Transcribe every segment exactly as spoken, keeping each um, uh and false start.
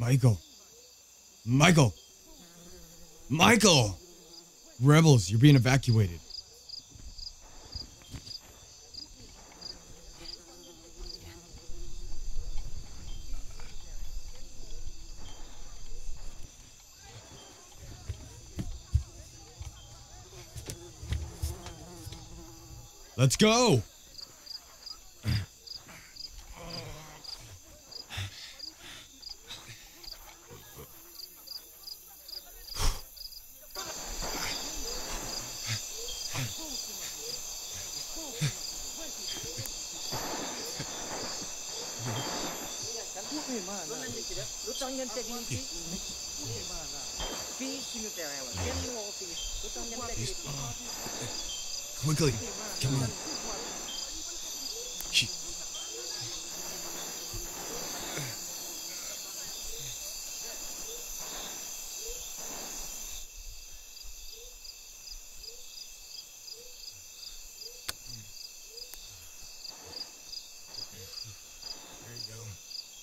Michael. Michael. Michael! Rebels, you're being evacuated. Let's go! Quickly, come on. Shh. There you go.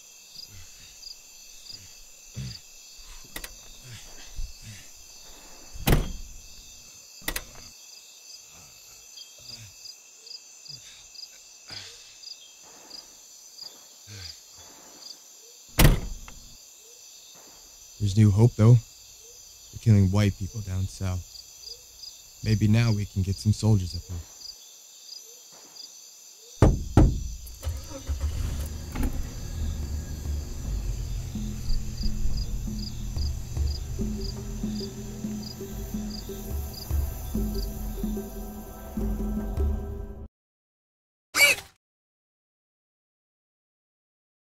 There's new hope, though. They're killing white people down south. Maybe now we can get some soldiers up here.